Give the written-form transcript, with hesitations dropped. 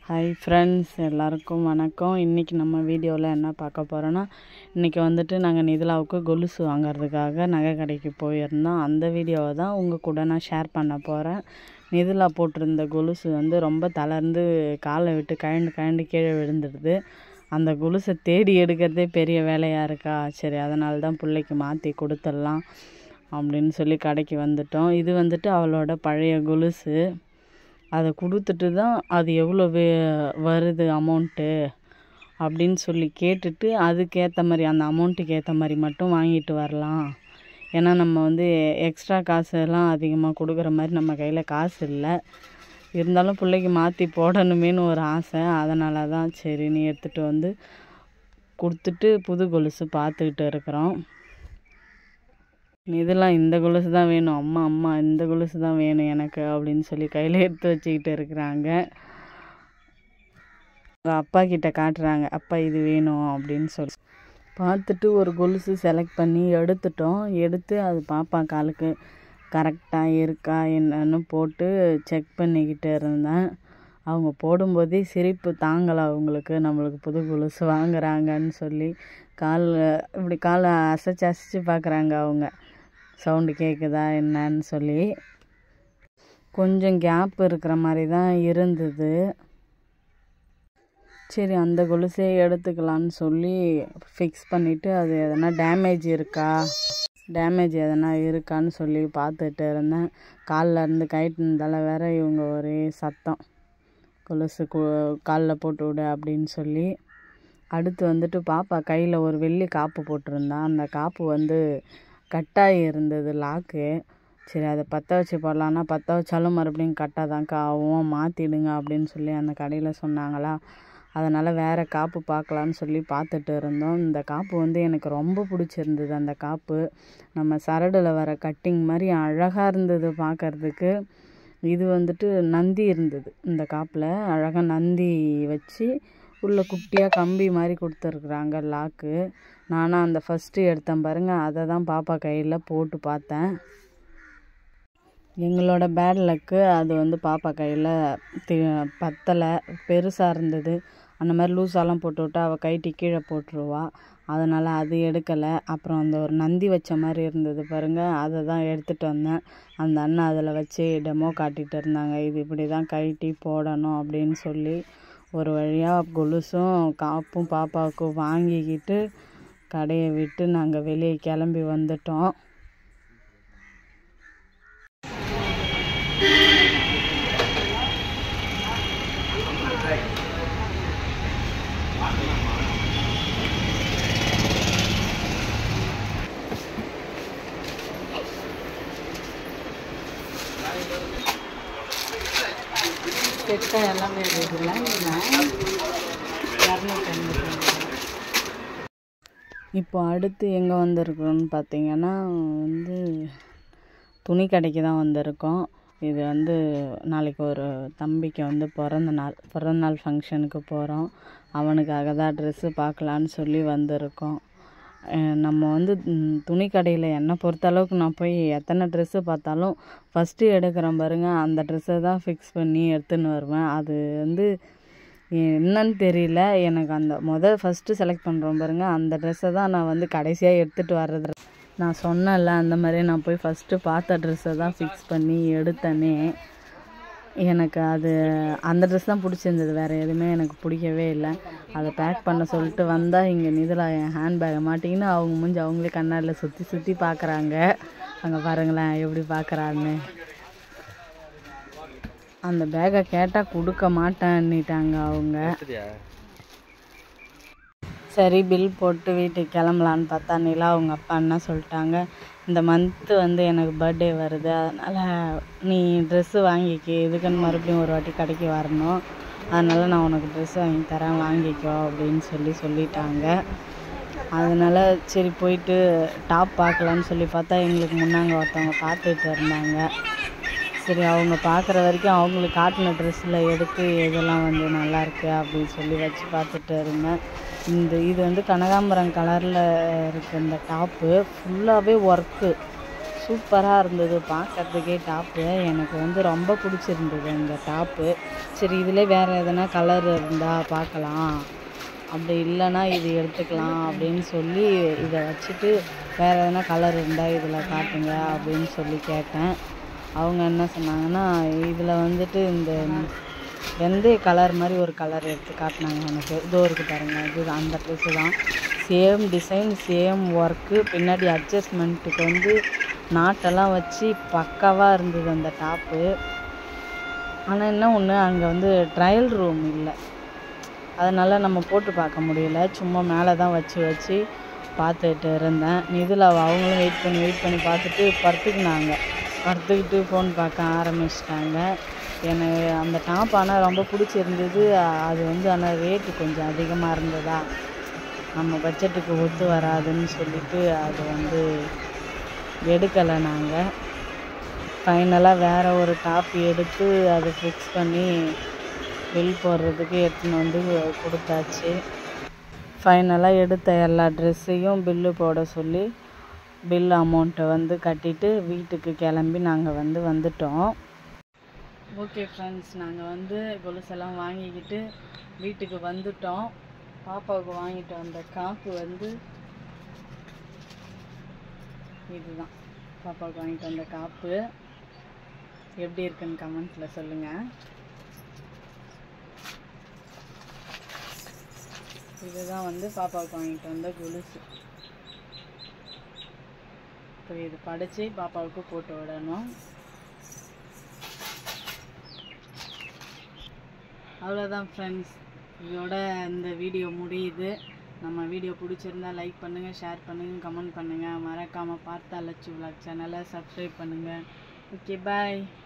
Hi friends, எல்லாருக்கும் வணக்கம். இன்றைக்கி நம்ம வீடியோவில் என்ன பார்க்க போகிறோன்னா, இன்றைக்கி வந்துட்டு நாங்கள் நிதிலாவுக்கு கொலுசு வாங்கிறதுக்காக நகை கடைக்கு போயிருந்தோம். அந்த வீடியோவை தான் உங்கள் கூட நான் ஷேர் பண்ண போகிறேன். நிதிலா போட்டிருந்த கொலுசு வந்து ரொம்ப தளர்ந்து காலை விட்டு கழண்டு கீழே விழுந்துடுது. அந்த கொலுசை தேடி எடுக்கிறதே பெரிய வேலையாக இருக்கா. சரி, அதனால தான் பிள்ளைக்கு மாற்றி கொடுத்துடலாம் அப்படின்னு சொல்லி கடைக்கு வந்துட்டோம். இது வந்துட்டு அவளோட பழைய கொலுசு. அதை கொடுத்துட்டு தான் அது எவ்வளோ வருது அமௌண்ட்டு அப்படின்னு சொல்லி கேட்டுட்டு அதுக்கேற்ற மாதிரி அந்த அமௌண்ட்டுக்கு ஏற்ற மாதிரி மட்டும் வாங்கிட்டு வரலாம். ஏன்னா நம்ம வந்து எக்ஸ்ட்ரா காசெல்லாம் அதிகமாக கொடுக்குற மாதிரி நம்ம கையில் காசு இல்லை. இருந்தாலும் பிள்ளைக்கு மாற்றி போடணுமேனு ஒரு ஆசை. அதனால தான் சரி நீ எடுத்துகிட்டு வந்து கொடுத்துட்டு புது கொலுசு பார்த்துக்கிட்டு இருக்கிறோம். இதெல்லாம் இந்த கொலுசு தான் வேணும், அம்மா இந்த கொலுசு தான் வேணும் எனக்கு அப்படின்னு சொல்லி கையில் எடுத்து வச்சுக்கிட்டு இருக்கிறாங்க. அப்பா கிட்ட காட்டுறாங்க, அப்பா இது வேணும் அப்படின்னு சொல்லி பார்த்துட்டு ஒரு கொலுசு செலக்ட் பண்ணி எடுத்து அது பாப்பா காலுக்கு கரெக்டாக இருக்கா என்னன்னு போட்டு செக் பண்ணிக்கிட்டு இருந்தேன். அவங்க போடும்போதே சிரிப்பு தாங்கலை அவங்களுக்கு. நம்மளுக்கு புது கொலுசு வாங்குறாங்கன்னு சொல்லி இப்படி காலை அசைச்சு பார்க்குறாங்க. அவங்க சவுண்டு கேட்குதா என்னன்னு சொல்லி கொஞ்சம் கேப் இருக்கிற மாதிரி தான் இருந்தது. சரி, அந்த கொலுசே எடுத்துக்கலான்னு சொல்லி ஃபிக்ஸ் பண்ணிவிட்டு அது எதனா டேமேஜ் எதனா இருக்கான்னு சொல்லி பார்த்துட்டு இருந்தேன். காலில் இருந்து கயிட்டுனதால வேற இவங்க ஒரே சத்தம், கொலுசு காலில் போட்டு விடு அப்படின்னு சொல்லி. அடுத்து வந்துட்டு பாப்பா கையில் ஒரு வெள்ளி காப்பு போட்டிருந்தான். அந்த காப்பு வந்து கட்டாகி இருந்தது லாக்கு. சரி, அதை பற்ற வச்சு போடலான்னா பற்ற வச்சாலும் மறுபடியும் கட்டாதான்க்கா ஆகும், மாற்றிடுங்க அப்படின்னு சொல்லி அந்த கடையில் சொன்னாங்களா. அதனால் வேறு காப்பு பார்க்கலான்னு சொல்லி பார்த்துட்டு இருந்தோம். இந்த காப்பு வந்து எனக்கு ரொம்ப பிடிச்சிருந்தது. அந்த காப்பு நம்ம சரடில் வர கட்டிங் மாதிரி அழகாக இருந்தது பார்க்குறதுக்கு. இது வந்துட்டு நந்தி இருந்தது இந்த காப்பில். அழகாக நந்தி வச்சு உள்ள குட்டியாக கம்பி மாதிரி கொடுத்துருக்குறாங்க லாக்கு. நானும் அந்த ஃபஸ்ட்டு எடுத்தேன் பாருங்கள், அதை தான் பாப்பா கையில் போட்டு பார்த்தேன். எங்களோட பேட் லக்கு அது வந்து பாப்பா கையில் பத்தலை, பெருசாக இருந்தது. அந்த மாதிரி லூஸாலாம் போட்டு விட்டா அவள் கைட்டி கீழே போட்டுருவா. அதனால் அது எடுக்கலை. அப்புறம் அந்த ஒரு நந்தி வச்ச மாதிரி இருந்தது பாருங்கள், அதை தான் எடுத்துகிட்டு வந்தேன். அந்த அண்ணன் அதில் வச்சு டெமோ காட்டிகிட்டு இருந்தாங்க. இது இப்படி தான் கைட்டி போடணும் அப்படின்னு சொல்லி. ஒரு வழியாக கொலுசும் காப்பும் பாப்பாவுக்கு வாங்கிக்கிட்டு கடையை விட்டு நாங்கள் வெளியே கிளம்பி வந்துட்டோம். செட்டாக எல்லாமே இருக்குதுல்ல. 250. இப்போ அடுத்து எங்கே வந்திருக்கிறோன்னு பார்த்தீங்கன்னா வந்து துணி கடைக்கு தான் வந்திருக்கோம். இது வந்து நாளைக்கு ஒரு தம்பிக்கு வந்து பிறந்தநாள் ஃபங்க்ஷனுக்கு போகிறோம். அவனுக்காக தான் ட்ரெஸ்ஸு பார்க்கலான்னு சொல்லி வந்திருக்கோம். நம்ம வந்து துணி கடையில் என்னை பொறுத்தளவுக்கு நான் போய் எத்தனை ட்ரெஸ்ஸு பார்த்தாலும் ஃபஸ்ட்டு எடுக்கிறேன் பாருங்கள், அந்த ட்ரெஸ்ஸை தான் ஃபிக்ஸ் பண்ணி எடுத்துன்னு வருவேன். அது வந்து என்னன்னு தெரியல எனக்கு. அந்த ஃபஸ்ட்டு செலக்ட் பண்ணுறோம் பாருங்கள், அந்த ட்ரெஸ்ஸை தான் நான் வந்து கடைசியாக எடுத்துகிட்டு வர்றது. நான் சொன்னேன்ல, அந்த மாதிரி நான் போய் ஃபஸ்ட்டு பார்த்த ட்ரெஸ்ஸை தான் ஃபிக்ஸ் பண்ணி எடுத்தேனே. எனக்கு அந்த ட்ரெஸ் தான் பிடிச்சிருந்தது, வேறு எதுவுமே எனக்கு பிடிக்கவே இல்லை. அதை பேக் பண்ண சொல்லிட்டு வந்தால் இங்கே நிதிலா என் ஹேண்ட்பேக்கை மாட்டிக்கின்னு அவங்க அவங்களே கண்ணாடியில் சுற்றி பார்க்குறாங்க. அங்கே பாருங்களேன் எப்படி பார்க்குறான்னு. அந்த பேக்கை கேட்டால் கொடுக்க மாட்டேன்னுட்டாங்க அவங்க. சரி, பில் போட்டு வீட்டுக்கு கிளம்பலான்னு பார்த்தா நிலா அவங்க அப்பா என்ன சொல்லிட்டாங்க, இந்த மந்த்து வந்து எனக்கு பர்த்டே வருது, அதனால் நீ ட்ரெஸ்ஸு வாங்கிக்கோ, இதுக்குன்னு மறுபடியும் ஒரு வாட்டி கடைக்கு வரணும், அதனால் நான் உனக்கு ட்ரெஸ்ஸு வாங்கி தரேன், வாங்கிக்கோ அப்படின்னு சொல்லிட்டாங்க. அதனால் சரி போயிட்டு டாப் பார்க்கலான்னு சொல்லி பார்த்தா எங்களுக்கு முன்னாங்க ஒருத்தவங்க பார்த்துட்டு இருந்தாங்க. சரி, அவங்க பார்க்குற வரைக்கும் அவங்களுக்கு காட்டின ட்ரெஸ்ஸில் எடுத்து இதெல்லாம் வந்து நல்லாயிருக்கு அப்படின்னு சொல்லி வச்சு பார்த்துட்டு இருந்தேன். இது வந்து கனகாம்பரம் கலரில் இருக்குது. இந்த டாப்பு ஃபுல்லாகவே ஒர்க்கு சூப்பராக இருந்தது பார்க்கறதுக்கே டாப்பு. எனக்கு வந்து ரொம்ப பிடிச்சிருந்தது இந்த டாப்பு. சரி இதில் வேறு எதனா கலர் இருந்தால் பார்க்கலாம், அப்படி இல்லைன்னா இது எடுத்துக்கலாம் அப்படின்னு சொல்லி இதை வச்சுட்டு வேறு எதனா கலர் இருந்தால் இதில் காட்டுங்க அப்படின்னு சொல்லி கேட்டேன். அவங்க என்ன சொன்னாங்கன்னா, இதில் வந்துட்டு இந்த வெந்தய கலர் மாதிரி ஒரு கலர் எடுத்து காட்டினாங்க எனக்கு. இதோ இருக்குது பாருங்கள், இது அந்த ட்ரெஸ்ஸு தான். Same design, same work. பின்னாடி அட்ஜஸ்ட்மெண்ட்டுக்கு வந்து நாட்டெல்லாம் வச்சு பக்காவாக இருந்தது அந்த டாப்பு. ஆனால் என்ன ஒன்று, அங்கே வந்து ட்ரையல் ரூம் இல்லை, அதனால் நம்ம போட்டு பார்க்க முடியல. சும்மா மேலே தான் வச்சு பார்த்துட்டு இருந்தேன். இதில் அவங்களும் வெயிட் பண்ணி பார்த்துட்டு படுத்துக்கிட்டு ஃபோன் பார்க்க ஆரம்பிச்சிட்டாங்க. எனக்கு அந்த டாப் ஆனால் ரொம்ப பிடிச்சிருந்தது. அது வந்து ஆனால் ரேட்டு கொஞ்சம் அதிகமாக இருந்ததா, நம்ம பட்ஜெட்டுக்கு ஒத்து வராதுன்னு சொல்லிட்டு அது வந்து எடுக்கலை. நாங்கள் ஃபைனலாக வேறு ஒரு டாப் எடுத்து அதை ஃபிக்ஸ் பண்ணி பில் போடுறதுக்கு எடுத்துன்னு வந்து கொடுத்தாச்சு. ஃபைனலாக எடுத்த எல்லா ட்ரெஸ்ஸையும் பில்லு போட சொல்லி பில் அமௌண்ட்டை வந்து கட்டிட்டு வீட்டுக்கு கிளம்பி நாங்கள் வந்துட்டோம். ஓகே ஃப்ரெண்ட்ஸ், நாங்கள் வந்து கொலுசெல்லாம் வாங்கிக்கிட்டு வீட்டுக்கு வந்துட்டோம். பாப்பாவுக்கு வாங்கிட்டு வந்த காப்பு வந்து இதுதான். பாப்பாவுக்கு வாங்கிட்டு வந்த காப்பு எப்படி இருக்குன்னு கமெண்ட்ஸில் சொல்லுங்கள். இதுதான் வந்து பாப்பாவுக்கு வாங்கிட்டு வந்த கொலுசு. இப்போ இது படித்து பாப்பாவுக்கு போட்டு விடணும். அவ்வளோதான் ஃப்ரெண்ட்ஸ், இதோட இந்த வீடியோ முடியுது. நம்ம வீடியோ பிடிச்சிருந்தா லைக் பண்ணுங்கள், ஷேர் பண்ணுங்கள், கமெண்ட் பண்ணுங்கள். மறக்காமல் பார்த்தா லட்சு விலாக் சேனலை சப்ஸ்கிரைப் பண்ணுங்கள். ஓகே, பாய்.